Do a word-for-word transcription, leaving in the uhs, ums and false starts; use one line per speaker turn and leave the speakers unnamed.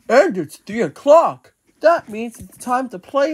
And it's three o'clock. That means it's time to play